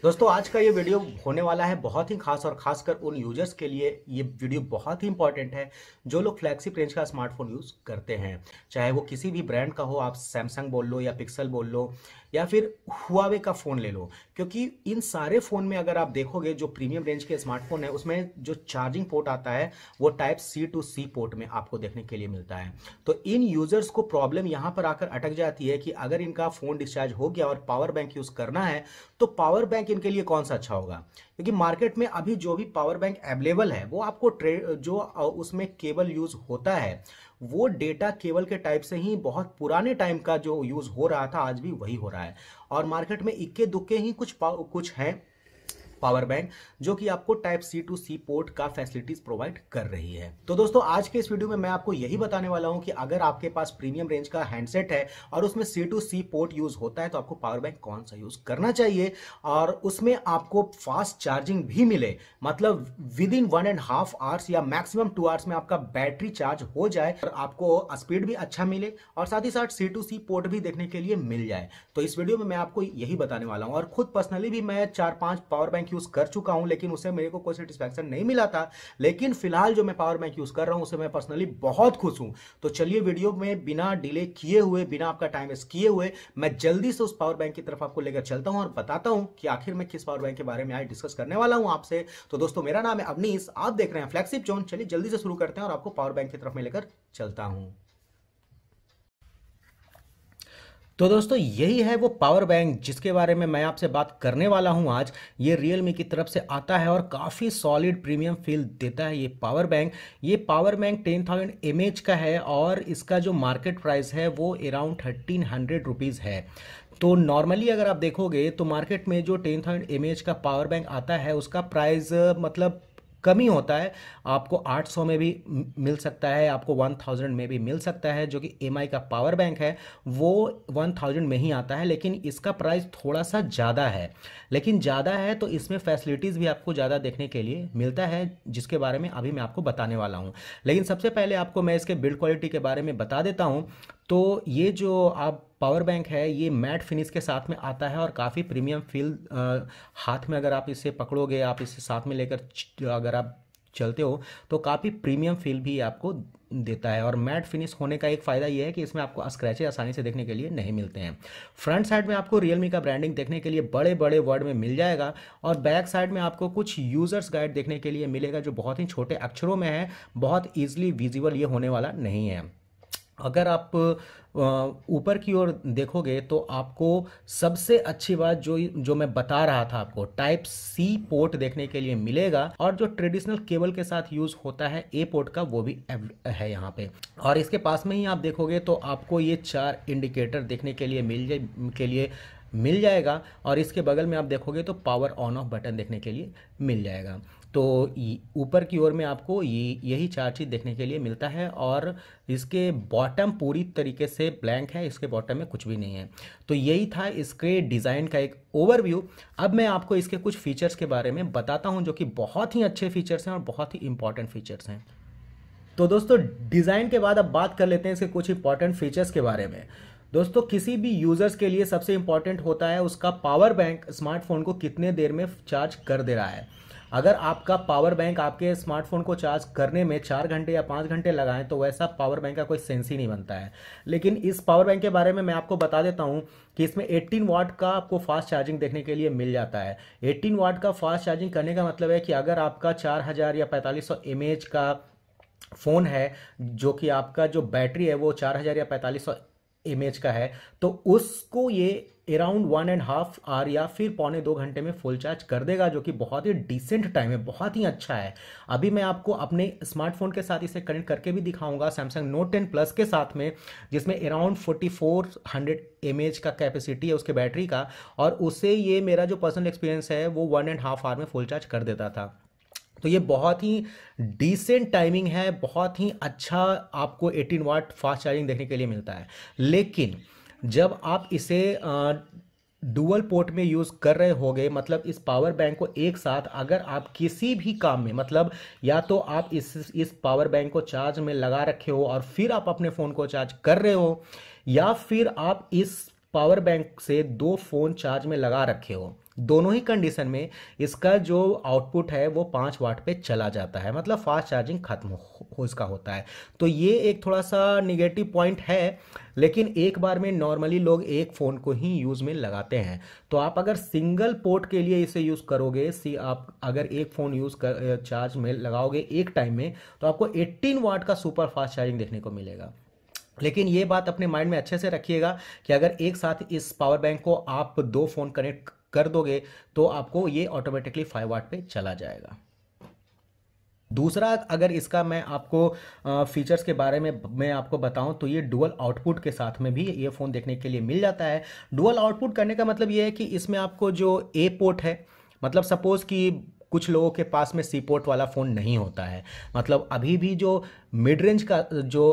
दोस्तों आज का ये वीडियो होने वाला है बहुत ही खास और खासकर उन यूजर्स के लिए ये वीडियो बहुत ही इंपॉर्टेंट है जो लोग फ्लैगशिप रेंज का स्मार्टफोन यूज़ करते हैं। चाहे वो किसी भी ब्रांड का हो, आप सैमसंग बोल लो या पिक्सल बोल लो या फिर हुआवे का फ़ोन ले लो, क्योंकि इन सारे फ़ोन में अगर आप देखोगे जो प्रीमियम रेंज के स्मार्टफोन है उसमें जो चार्जिंग पोर्ट आता है वो type C to C port में आपको देखने के लिए मिलता है। तो इन यूज़र्स को प्रॉब्लम यहाँ पर आकर अटक जाती है कि अगर इनका फ़ोन डिस्चार्ज हो गया और पावर बैंक यूज़ करना है तो पावर बैंक इनके लिए कौन सा अच्छा होगा, क्योंकि मार्केट में अभी जो भी पावर बैंक अवेलेबल है वो आपको जो उसमें केबल यूज होता है वो डेटा केबल के टाइप से ही बहुत पुराने टाइम का जो यूज हो रहा था आज भी वही हो रहा है। और मार्केट में इक्के दुक्के ही कुछ हैं पावर बैंक जो कि आपको type C to C port का फैसिलिटीज प्रोवाइड कर रही है। तो दोस्तों आज के इस वीडियो में मैं आपको यही बताने वाला हूं कि अगर आपके पास प्रीमियम रेंज का हैंडसेट है और उसमें C to C port use होता है तो आपको पावर बैंक कौन सा यूज करना चाहिए और उसमें आपको फास्ट चार्जिंग भी मिले, मतलब विद इन 1.5 आवर्स या मैक्सिमम 2 आवर्स में आपका बैटरी चार्ज हो जाए और आपको स्पीड भी अच्छा मिले और साथ ही साथ सी टू सी पोर्ट भी देखने के लिए मिल जाए। तो इस वीडियो में मैं आपको यही बताने वाला हूं और खुद पर्सनली भी मैं 4-5 पावर बैंक यूज कर चुका हूं, लेकिन उससे मेरे को कोई सेटिस्फैक्शन नहीं मिला था। लेकिन फिलहाल जो मैं पावर बैंक यूज कर रहा हूं उससे मैं पर्सनली बहुत खुश हूं। तो चलिए वीडियो में बिना डिले किए हुए, बिना आपका टाइम वेस्ट किए हुए मैं जल्दी से उस पावर बैंक की तरफ आपको लेकर चलता हूं और बताता हूं कि आखिर मैं किस पावर बैंक के बारे में आज डिस्कस करने वाला हूं आपसे। तो दोस्तों मेरा नाम है अवनीश, आप देख रहे हैं फ्लैगशिप जोन। चलिए जल्दी से शुरू करते हैं और आपको पावर बैंक की तरफ में लेकर चलता हूं। तो दोस्तों यही है वो पावर बैंक जिसके बारे में मैं आपसे बात करने वाला हूं आज। ये Realme की तरफ से आता है और काफ़ी सॉलिड प्रीमियम फील देता है ये पावर बैंक। ये पावर बैंक 10,000 mAh का है और इसका जो मार्केट प्राइस है वो अराउंड 1,300 रुपीज़ है। तो नॉर्मली अगर आप देखोगे तो मार्केट में जो 10,000 mAh का पावर बैंक आता है उसका प्राइस मतलब कम ही होता है। आपको 800 में भी मिल सकता है, आपको 1000 में भी मिल सकता है। जो कि एमआई का पावर बैंक है वो 1000 में ही आता है, लेकिन इसका प्राइस थोड़ा सा ज़्यादा है। लेकिन ज़्यादा है तो इसमें फैसिलिटीज़ भी आपको ज़्यादा देखने के लिए मिलता है जिसके बारे में अभी मैं आपको बताने वाला हूँ। लेकिन सबसे पहले आपको मैं इसके बिल्ड क्वालिटी के बारे में बता देता हूँ। तो ये जो आप पावर बैंक है ये मैट फिनिश के साथ में आता है और काफ़ी प्रीमियम फील हाथ में अगर आप इसे पकड़ोगे, आप इसे साथ में लेकर अगर आप चलते हो तो काफ़ी प्रीमियम फील भी आपको देता है। और मैट फिनिश होने का एक फ़ायदा ये है कि इसमें आपको स्क्रैचेस आसानी से देखने के लिए नहीं मिलते हैं। फ्रंट साइड में आपको Realme का ब्रांडिंग देखने के लिए बड़े बड़े वर्ड में मिल जाएगा और बैक साइड में आपको कुछ यूज़र्स गाइड देखने के लिए मिलेगा जो बहुत ही छोटे अक्षरों में है, बहुत ईजिली विजिबल ये होने वाला नहीं है। अगर आप ऊपर की ओर देखोगे तो आपको सबसे अच्छी बात जो मैं बता रहा था आपको, टाइप सी पोर्ट देखने के लिए मिलेगा और जो ट्रेडिशनल केबल के साथ यूज होता है ए पोर्ट का वो भी है यहाँ पे। और इसके पास में ही आप देखोगे तो आपको ये 4 इंडिकेटर देखने के लिए मिल जाएगा और इसके बगल में आप देखोगे तो पावर ऑन ऑफ बटन देखने के लिए मिल जाएगा। तो ऊपर की ओर में आपको यही 4 चीज़ देखने के लिए मिलता है और इसके बॉटम पूरी तरीके से ब्लैंक है, इसके बॉटम में कुछ भी नहीं है। तो यही था इसके डिज़ाइन का एक ओवरव्यू। अब मैं आपको इसके कुछ फीचर्स के बारे में बताता हूं जो कि बहुत ही अच्छे फीचर्स हैं और बहुत ही इंपॉर्टेंट फीचर्स हैं। तो दोस्तों डिज़ाइन के बाद अब बात कर लेते हैं इसके कुछ इंपॉर्टेंट फीचर्स के बारे में। दोस्तों किसी भी यूज़र्स के लिए सबसे इंपॉर्टेंट होता है उसका पावर बैंक स्मार्टफोन को कितने देर में चार्ज कर दे रहा है। अगर आपका पावर बैंक आपके स्मार्टफोन को चार्ज करने में 4 घंटे या 5 घंटे लगाएं तो वैसा पावर बैंक का कोई सेंस ही नहीं बनता है। लेकिन इस पावर बैंक के बारे में मैं आपको बता देता हूं कि इसमें 18 वाट का आपको फास्ट चार्जिंग देखने के लिए मिल जाता है। 18 वाट का फास्ट चार्जिंग करने का मतलब है कि अगर आपका 4000 या 4500 mAh का फ़ोन है, जो कि आपका जो बैटरी है वो 4000 या 4500 mAh का है, तो उसको ये अराउंड 1.5 आवर या फिर 1.25 घंटे में फुल चार्ज कर देगा, जो कि बहुत ही डिसेंट टाइम है, बहुत ही अच्छा है। अभी मैं आपको अपने स्मार्टफोन के साथ इसे कनेक्ट करके भी दिखाऊंगा Samsung Note 10 Plus के साथ में, जिसमें अराउंड 4400 mAh का कैपेसिटी है उसके बैटरी का, और उससे ये मेरा जो पर्सनल एक्सपीरियंस है वो 1.5 आवर में फुल चार्ज कर देता था। तो ये बहुत ही डिसेंट टाइमिंग है, बहुत ही अच्छा आपको 18 वाट फास्ट चार्जिंग देखने के लिए मिलता है। लेकिन जब आप इसे डुअल पोर्ट में यूज़ कर रहे होगे, मतलब इस पावर बैंक को एक साथ अगर आप किसी भी काम में, मतलब या तो आप इस पावर बैंक को चार्ज में लगा रखे हो और फिर आप अपने फ़ोन को चार्ज कर रहे हो, या फिर आप इस पावर बैंक से दो फ़ोन चार्ज में लगा रखे हो, दोनों ही कंडीशन में इसका जो आउटपुट है वो 5 वाट पे चला जाता है, मतलब फास्ट चार्जिंग खत्म हो इसका होता है। तो ये एक थोड़ा सा निगेटिव पॉइंट है, लेकिन एक बार में नॉर्मली लोग एक फ़ोन को ही यूज़ में लगाते हैं। तो आप अगर सिंगल पोर्ट के लिए इसे यूज़ करोगे, आप अगर एक फ़ोन चार्ज में लगाओगे एक टाइम में, तो आपको 18 वाट का सुपर फास्ट चार्जिंग देखने को मिलेगा। लेकिन ये बात अपने माइंड में अच्छे से रखिएगा कि अगर एक साथ इस पावर बैंक को आप दो फ़ोन कनेक्ट कर दोगे तो आपको ये ऑटोमेटिकली 5 वाट पे चला जाएगा। दूसरा, अगर इसका मैं आपको फीचर्स के बारे में मैं आपको बताऊं तो ये डुअल आउटपुट के साथ में भी ये फ़ोन देखने के लिए मिल जाता है। डुअल आउटपुट करने का मतलब ये है कि इसमें आपको जो ए पोर्ट है, मतलब सपोज़ कि कुछ लोगों के पास में सी पोर्ट वाला फ़ोन नहीं होता है, मतलब अभी भी जो मिड रेंज का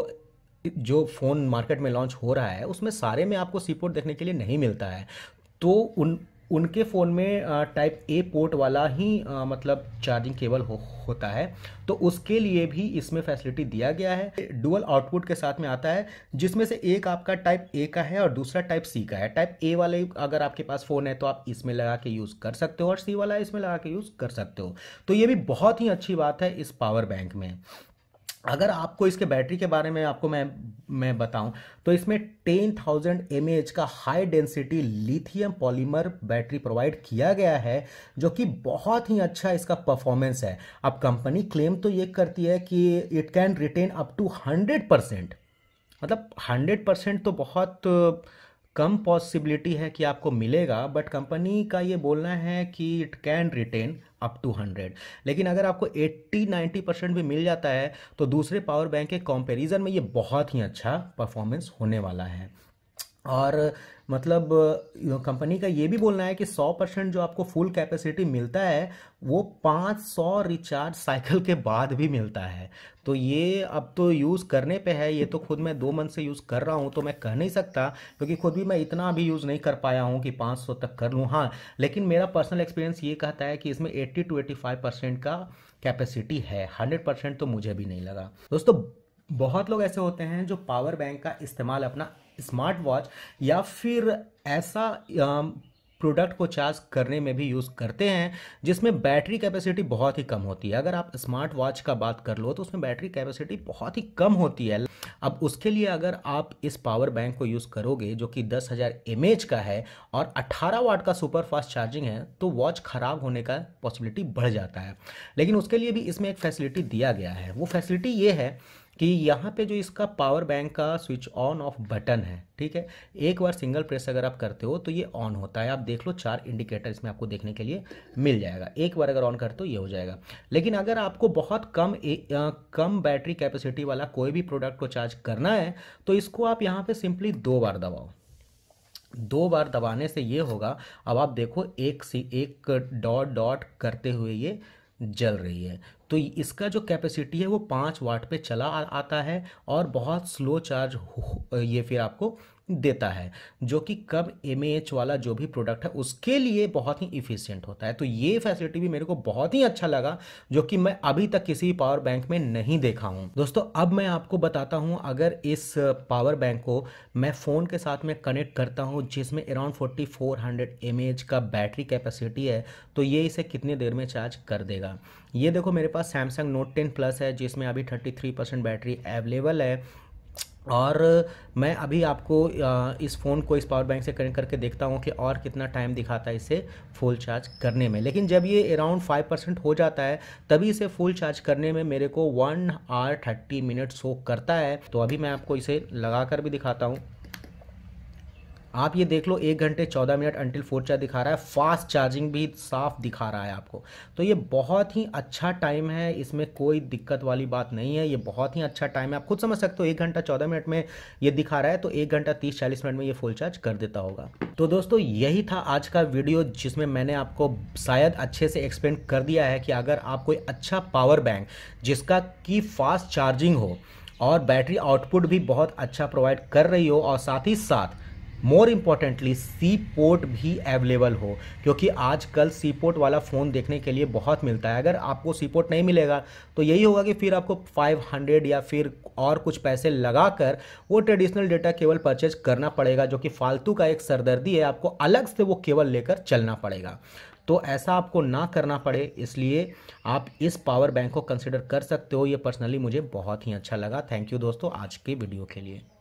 जो फ़ोन मार्केट में लॉन्च हो रहा है उसमें सारे में आपको सी पोर्ट देखने के लिए नहीं मिलता है। तो उनके फ़ोन में टाइप ए पोर्ट वाला ही मतलब चार्जिंग केबल होता है, तो उसके लिए भी इसमें फैसिलिटी दिया गया है। डुअल आउटपुट के साथ में आता है, जिसमें से एक आपका टाइप ए का है और दूसरा टाइप सी का है। टाइप ए वाले अगर आपके पास फ़ोन है तो आप इसमें लगा के यूज़ कर सकते हो और सी वाला इसमें लगा के यूज़ कर सकते हो। तो ये भी बहुत ही अच्छी बात है इस पावर बैंक में। अगर आपको इसके बैटरी के बारे में आपको मैं बताऊं तो इसमें 10,000 mAh का high density lithium polymer battery provide किया गया है, जो कि बहुत ही अच्छा इसका परफॉर्मेंस है। अब कंपनी क्लेम तो ये करती है कि it can retain up to 100%, मतलब 100% तो बहुत कम पॉसिबिलिटी है कि आपको मिलेगा, बट कंपनी का ये बोलना है कि it can retain up to 100। लेकिन अगर आपको 80-90% भी मिल जाता है तो दूसरे पावर बैंक के कंपैरिजन में ये बहुत ही अच्छा परफॉर्मेंस होने वाला है। और मतलब कंपनी का ये भी बोलना है कि 100% जो आपको फुल कैपेसिटी मिलता है वो 500 रिचार्ज साइकिल के बाद भी मिलता है। तो ये अब तो यूज़ करने पे है, ये तो खुद मैं 2 मंथ से यूज़ कर रहा हूँ तो मैं कह नहीं सकता, क्योंकि खुद भी मैं इतना भी यूज़ नहीं कर पाया हूँ कि 500 तक कर लूँ। हाँ, लेकिन मेरा पर्सनल एक्सपीरियंस ये कहता है कि इसमें 80-85% का कैपेसिटी है, 100% तो मुझे भी नहीं लगा। दोस्तों, बहुत लोग ऐसे होते हैं जो पावर बैंक का इस्तेमाल अपना स्मार्ट वॉच या फिर ऐसा प्रोडक्ट को चार्ज करने में भी यूज़ करते हैं जिसमें बैटरी कैपेसिटी बहुत ही कम होती है। अगर आप स्मार्ट वॉच का बात कर लो तो उसमें बैटरी कैपेसिटी बहुत ही कम होती है। अब उसके लिए अगर आप इस पावर बैंक को यूज़ करोगे जो कि 10,000 mAh का है और 18 वाट का सुपर फास्ट चार्जिंग है, तो वॉच ख़राब होने का पॉसिबिलिटी बढ़ जाता है। लेकिन उसके लिए भी इसमें एक फैसिलिटी दिया गया है। वो फैसिलिटी ये है कि यहाँ पे जो इसका पावर बैंक का स्विच ऑन ऑफ बटन है, ठीक है, एक बार सिंगल प्रेस अगर आप करते हो तो ये ऑन होता है। आप देख लो 4 इंडिकेटर इसमें आपको देखने के लिए मिल जाएगा। एक बार अगर ऑन करते हो ये हो जाएगा। लेकिन अगर आपको बहुत कम बैटरी कैपेसिटी वाला कोई भी प्रोडक्ट को चार्ज करना है तो इसको आप यहाँ पे सिंपली 2 बार दबाओ। 2 बार दबाने से ये होगा, अब आप देखो एक डॉट डॉट करते हुए ये जल रही है। तो इसका जो कैपेसिटी है वो 5 वाट पे चला आता है और बहुत स्लो चार्ज ये फिर आपको देता है, जो कि कम mAh वाला जो भी प्रोडक्ट है उसके लिए बहुत ही इफ़िशियंट होता है। तो ये फैसिलिटी भी मेरे को बहुत ही अच्छा लगा, जो कि मैं अभी तक किसी पावर बैंक में नहीं देखा हूँ। दोस्तों, अब मैं आपको बताता हूँ, अगर इस पावर बैंक को मैं फ़ोन के साथ में कनेक्ट करता हूँ जिसमें अराउंड 4400 mAh का बैटरी कैपेसिटी है, तो ये इसे कितनी देर में चार्ज कर देगा। ये देखो, मेरे पास सैमसंग नोट 10 प्लस है जिसमें अभी 33% बैटरी अवेलेबल है, और मैं अभी आपको इस फ़ोन को इस पावर बैंक से कनेक्ट करके देखता हूँ कि और कितना टाइम दिखाता है इसे फुल चार्ज करने में। लेकिन जब ये अराउंड 5% हो जाता है तभी इसे फुल चार्ज करने में मेरे को 1 आवर 30 मिनट शो करता है। तो अभी मैं आपको इसे लगा कर भी दिखाता हूँ। आप ये देख लो 1 घंटे 14 मिनट अंटिल फुल चार्ज दिखा रहा है, फास्ट चार्जिंग भी साफ दिखा रहा है आपको। तो ये बहुत ही अच्छा टाइम है, इसमें कोई दिक्कत वाली बात नहीं है, ये बहुत ही अच्छा टाइम है। आप खुद समझ सकते हो, 1 घंटा 14 मिनट में ये दिखा रहा है तो 1 घंटा 30-40 मिनट में ये फुल चार्ज कर देता होगा। तो दोस्तों, यही था आज का वीडियो जिसमें मैंने आपको शायद अच्छे से एक्सप्लेन कर दिया है कि अगर आप कोई अच्छा पावर बैंक जिसका की फास्ट चार्जिंग हो और बैटरी आउटपुट भी बहुत अच्छा प्रोवाइड कर रही हो और साथ ही साथ मोर इम्पॉर्टेंटली सी पोर्ट भी अवेलेबल हो, क्योंकि आजकल सी पोर्ट वाला फ़ोन देखने के लिए बहुत मिलता है। अगर आपको सी पोर्ट नहीं मिलेगा तो यही होगा कि फिर आपको 500 या फिर और कुछ पैसे लगाकर वो ट्रेडिशनल डेटा केबल परचेज करना पड़ेगा, जो कि फालतू का एक सरदर्दी है। आपको अलग से वो केबल लेकर चलना पड़ेगा। तो ऐसा आपको ना करना पड़े, इसलिए आप इस पावर बैंक को कंसिडर कर सकते हो। ये पर्सनली मुझे बहुत ही अच्छा लगा। थैंक यू दोस्तों आज के वीडियो के लिए।